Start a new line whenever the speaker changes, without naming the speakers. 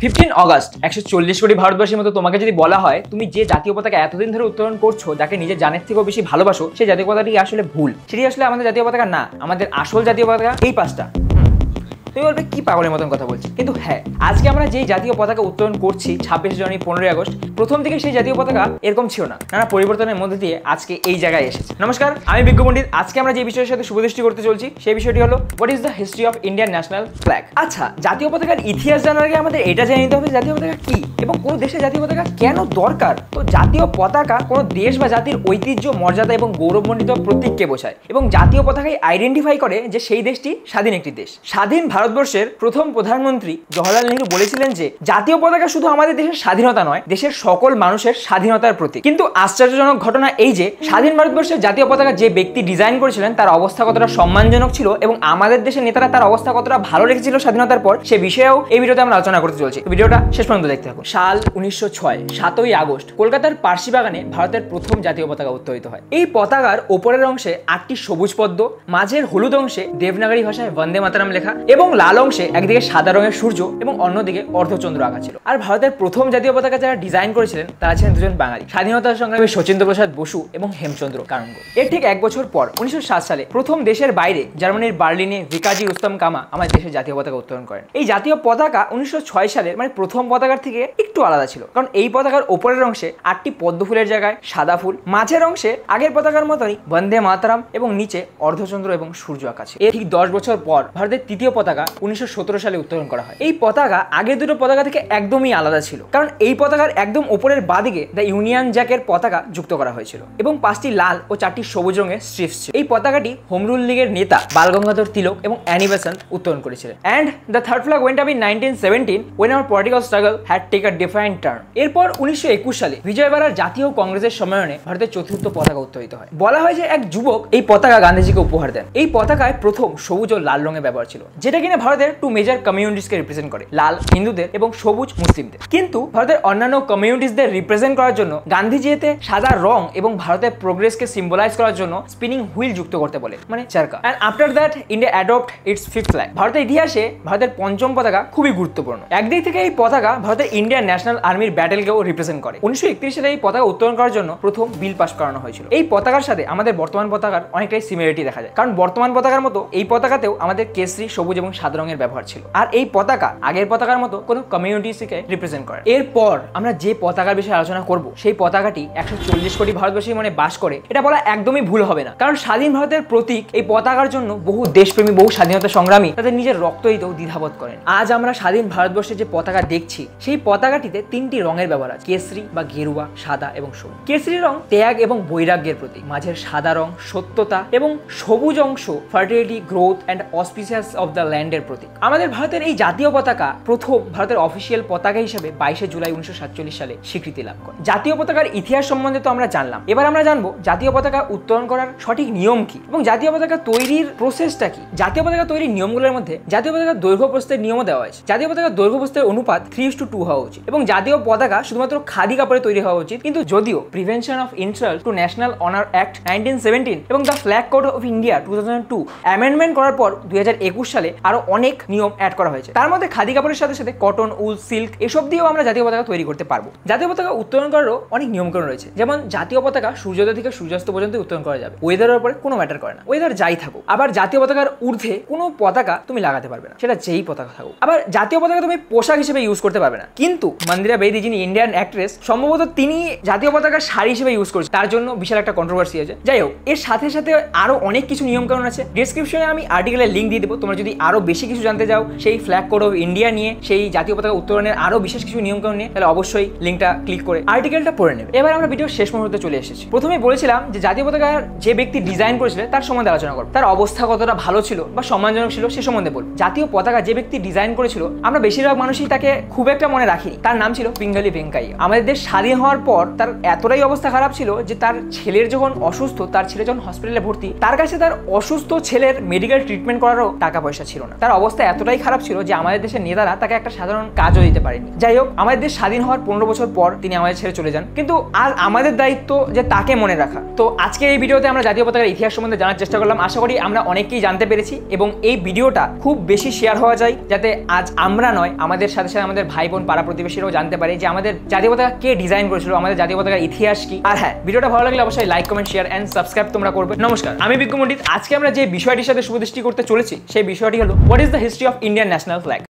15 August 140 কোটি ভারতবাসীর মতো তোমাকে যদি বলা হয় তুমি যে জাতীয় পতাকা এতদিন ধরে উত্তোলন করছো, যাকে নিজের জানের থেকেও বেশি ভালোবাসো, সেই জাতীয় পতাকাটি আসলে ভুল। সেটি আসলে আমাদের জাতীয় পতাকা না, আমাদের আসল জাতীয় পতাকা এই পাঁচটা। তুমি বলবে কি পাগলের মতন কথা বলছি, কিন্তু হ্যাঁ, আজকে আমরা যেই জাতীয় পতাকা উত্তোলন করছি 26 জানুয়ারি 15 আগস্ট, প্রথম থেকে সেই জাতীয় পতাকা এরকম ছিল না। নানা পরিবর্তনের মধ্যে দিয়ে আজকে এই জায়গায় এসেছে। নমস্কার, আমি বিজ্ঞ পণ্ডিত। আজকে আমরা যে বিষয়ের সাথে শুভদৃষ্টি করতে চলছি সেই বিষয়টি হলো what is the history of Indian national flag. আচ্ছা, জাতীয় পতাকার ইতিহাস জানার আগে আমাদের এটা জেনে নিতে হবে জাতীয় পতাকা কি এবং কোন দেশের জাতীয় পতাকা কেন দরকার। তো জাতীয় পতাকা কোনো দেশ বা জাতির ঐতিহ্য, মর্যাদা এবং গৌরবমণ্ডিত প্রতীককে বোঝায় এবং জাতীয় পতাকায় আইডেন্টিফাই করে যে সেই দেশটি স্বাধীন একটি দেশ। স্বাধীন ভারতবর্ষের প্রথম প্রধানমন্ত্রী জওহরলাল নেহরু বলেছিলেন যে জাতীয় পতাকা শুধু আমাদের দেশের স্বাধীনতা নয়, দেশের সকল মানুষের স্বাধীনতার প্রতীক। কিন্তু আশ্চর্যজনক ঘটনা এই যে স্বাধীন ভারতবর্ষের জাতীয় পতাকা যে ব্যক্তি ডিজাইন করেছিলেন তার অবস্থা কতটা সম্মানজনক ছিল এবং আমাদের দেশের নেতারা তার অবস্থা কতটা ভালো রেখেছিল স্বাধীনতার পর, সে বিষয়েও এই ভিডিওতে আমরা আলোচনা করতে চলছি। ভিডিওটা শেষ পর্যন্ত দেখতে থাকুন। সাল 1906, 7ই আগস্ট কলকাতার পার্সি বাগানে ভারতের প্রথম জাতীয় পতাকা উত্তোলিত হয়। এই পতাকার ওপরের অংশে 8টি সবুজ পদ্ম, মাঝের হলুদ অংশে দেবনাগরী ভাষায় বন্দে মাতরম লেখা এবং লাল অংশে একদিকে সাদা রঙের সূর্য এবং অন্যদিকে অর্ধচন্দ্র আঁকা ছিল। আর ভারতের প্রথম জাতীয় পতাকা যারা ডিজাইন করেছিলেন তারা ছিলেন দুজন বাঙালি, স্বাধীনতা সংগ্রামী শচীন্দ্র প্রসাদ বসু এবং হেমচন্দ্র কানঙ্গ। এর ঠিক এক বছর পর 1907 সালে প্রথম দেশের বাইরে জার্মানির বার্লিনে ভিকাজি রুস্তম কামা আমাদের দেশের জাতীয় পতাকা উত্তোলন করেন। এই জাতীয় পতাকা 1906 সালের মানে প্রথম পতাকার থেকে একটু আলাদা ছিল, কারণ এই পতাকার ওপরের অংশে 8টি পদ্ম ফুলের জায়গায় সাদা ফুল, মাঝের অংশে আগের পতাকার মতোই বন্দে মাতরম এবং নিচে অর্ধচন্দ্র এবং সূর্য আঁকা ছিল। এর ঠিক 10 বছর পর ভারতের তৃতীয় পতাকা 1917 সালে উত্তোলন করা হয়। এই পতাকা আগের দুটো পতাকা থেকে একদমই আলাদা ছিল, কারণ এই পতাকার একদম উপরের বাদিকে দ্য ইউনিয়ন জ্যাকের পতাকা যুক্ত করা হয়েছিল এবং 5টি লাল ও 4টি সবুজ রঙের স্ট্রিপস ছিল। এই পতাকাটি হোম রুল লীগের নেতা বাল গঙ্গাধর তিলক এবং অ্যানি বেসান্ট উত্তোলন করেছিলেন। And the third flag went up in 1917 when our political struggle had taken a different turn. এরপর 1921 সালে বিজয়বাড়ার জাতীয় কংগ্রেসের সম্মেলনে ভারতের চতুর্থ পতাকা উত্তোলিত হয়। বলা হয় যে এক যুবক এই পতাকা গান্ধীজিকে উপহার দেন। এই পতাকায় প্রথম সবুজ ও লাল রঙের ব্যবহার ছিল, যেটা কিনা ভারতের টু মেজর কমিউনিটিসকে রিপ্রেজেন্ট করে, লাল হিন্দুদের এবং সবুজ মুসলিমদের। কিন্তু ভারতের অন্যান্য কমিউনিটিসদের রিপ্রেজেন্ট করার জন্য গান্ধীজি এতে সাদা রং এবং ভারতের প্রোগ্রেসকে সিম্বলাইজ করার জন্য স্পিনিং হুইল যুক্ত করতে বলে, মানে charkha. And after that India adopt its fifth flag. ভারতের ইতিহাসে ভারতের পঞ্চম পতাকা খুবই গুরুত্বপূর্ণ। একদিক থেকে এই পতাকা ভারতের ইন্ডিয়ান ন্যাশনাল আর্মির ব্যাটেলকেও রিপ্রেজেন্ট করে। 1931 সালে এই পতাকা উত্তোলন করার জন্য প্রথম বিল পাস করানো হয়েছিল। এই পতাকার সাথে আমাদের বর্তমান পতাকার অনেকটাই সিমিলারিটি দেখা যায়, কারণ বর্তমান পতাকার মতো এই পতাকাতেও আমাদের কেশরী, সবুজ এবং সাদা রঙের ব্যবহার ছিল। আর এই পতাকা আগের পতাকার মতো কোনো কমিউনিটিকে রিপ্রেজেন্ট করে। এরপর আমরা যে পতাকার বিষয়ে আলোচনা করব সেই পতাকাটি 140 কোটি ভারতবাসীর মনে বাস করে, এটা বলা একদমই ভুল হবে না, কারণ স্বাধীন ভারতের প্রতীক এই পতাকার জন্য বহু দেশপ্রেমী, বহু স্বাধীনতা সংগ্রামী তাদের নিজের রক্ত দিতেও দ্বিধাবোধ করেন। আজ আমরা স্বাধীন ভারতবর্ষের যে পতাকা দেখছি সেই পতাকাটিতে 3টি রঙের ব্যবহার আছে, কেশরী বা গেরুয়া, সাদা এবং সবুজ। কেশরী রং ত্যাগ এবং বৈরাগ্যের প্রতীক, মাঝের সাদা রং সত্যতা এবং সবুজ অংশ fertility, growth and auspicious of the ল্যান্ডের প্রতীক। আমাদের ভারতের এই জাতীয় পতাকা প্রথম ভারতের অফিসিয়াল পতাকা হিসেবে 22 জুলাই 1947 সালে স্বীকৃতি লাভ করে। জাতীয় পতাকার ইতিহাস সম্বন্ধে তো আমরা জানলাম, এবার আমরা জানবো জাতীয় পতাকা উত্তোলন করার সঠিক নিয়ম কি এবং জাতীয় পতাকা তৈরির প্রসেসটা কি। জাতীয় পতাকা তৈরির নিয়মগুলোর মধ্যে জাতীয় পতাকার দৈর্ঘ্য প্রস্থের নিয়মও দেওয়া হয়েছে। জাতীয় পতাকার দৈর্ঘ্য প্রস্থের অনুপাত 3:2 হওয়া উচিত এবং জাতীয় পতাকা শুধুমাত্র খাদি কাপড়ে তৈরি হওয়া উচিত। কিন্তু যদিও prevention of insult to national honour act 1917 এবং the flag code of India 2002 amendment করার পর 2021 সালে আরো অনেক নিয়ম অ্যাড করা হয়েছে। তার মধ্যে খাদি কাপড়ের সাথে সাথে কটন, উল, সিল্ক এসব দিয়েও আমরা জাতীয় পতাকা তৈরি করতে পারবো। জাতীয় পতাকা উত্তোলন করারও অনেক নিয়মকানুন রয়েছে, যেমন জাতীয় পতাকা সূর্যোদয় থেকে সূর্যাস্ত পর্যন্ত উত্তোলন করা যাবে। ওয়েদারের উপরে কোনো ম্যাটার করে না, ওয়েদার যাই থাকুক। আবার জাতীয় পতাকার ঊর্ধ্বে কোনো পতাকা তুমি লাগাতে পারবে না, সেটা যেই পতাকা থাকুক। আবার জাতীয় পতাকা তুমি পোশাক হিসেবে ইউজ করতে পারবে না, কিন্তু মন্দিরা বেদি যিনি ইন্ডিয়ান অ্যাক্ট্রেস সম্ভবত তিনি জাতীয় পতাকার শাড়ি হিসেবে ইউজ করেছে, তার জন্য বিশাল একটা কন্ট্রোভার্সি আছে। যাই হোক, এর সাথে সাথে আরো অনেক কিছু নিয়মকানুন আছে। ডেসক্রিপশনে আমি আর্টিকেলের লিঙ্ক দিয়ে দেবো, তোমরা যদি আরো বেশি কিছু জানতে চাও সেই ফ্ল্যাগ কোড অফ ইন্ডিয়া নিয়ে, সেই জাতীয় পতাকা উত্তোলনের আরো বিশেষ কিছু নিয়মকানুন নিয়ে, তাহলে অবশ্যই লিঙ্কটা ক্লিক করে আর্টিকেলটা পড়ে নেবে। এবার আমরা ভিডিওর শেষ মুহূর্তে চলে এসেছি। প্রথমে বলেছিলাম যে জাতীয় পতাকার যে ব্যক্তি ডিজাইন করেছিল তার সম্বন্ধে আলোচনা করব, তার অবস্থা কতটা ভালো ছিল বা সম্মানজনক ছিল সে সম্বন্ধে বলব। জাতীয় পতাকা যে ব্যক্তি ডিজাইন করেছিল আমরা বেশিরভাগ মানুষই তাকে খুব একটা মনে রাখিনি। তার নাম ছিল পিঙ্গালি ভেঙ্কাইয়া। আমাদের দেশ স্বাধীন হওয়ার পর তার এতটাই অবস্থা খারাপ ছিল যে তার ছেলের যখন অসুস্থ, তার ছেলে যখন হসপিটালে ভর্তি, তার কাছে তার অসুস্থ ছেলের মেডিকেল ট্রিটমেন্ট করারও টাকা পয়সা ছিল না। না। তার অবস্থা এতটাই খারাপ ছিল যে আমাদের দেশের নেতারা তাকে একটা সাধারণ কাজও দিতে পারেনি। যাই হোক, আমাদের দেশ স্বাধীন হওয়ার 15 বছর পর তিনি আমাদের ছেড়ে চলে যান, কিন্তু আজ আমাদের দায়িত্ব যে তাকে মনে রাখা। তো আজকে এই ভিডিওতে আমরা জাতীয় পতাকার ইতিহাস সম্বন্ধে জানার চেষ্টা করলাম। আশা করি আমরা অনেকেই জানতে পেরেছি এবং এই ভিডিওটা খুব বেশি শেয়ার হওয়া যায়, যাতে আজ আমরা নয়, আমাদের সাথে সাথে আমাদের ভাই বোন পাড়া প্রতিবেশীরাও জানতে পারে যে আমাদের জাতীয় পতাকা কে ডিজাইন করেছিল, আমাদের জাতীয় পতাকার ইতিহাস কি। আর হ্যাঁ, ভিডিওটা ভালো লাগলে অবশ্যই like, comment, share and subscribe তোমরা করবে। নমস্কার, আমি বিজ্ঞ পণ্ডিত। আজকে আমরা যে বিষয়টির সাথে শুভদৃষ্টি করতে চলেছি সেই বিষয়টি হলো what is the history of Indian national flag.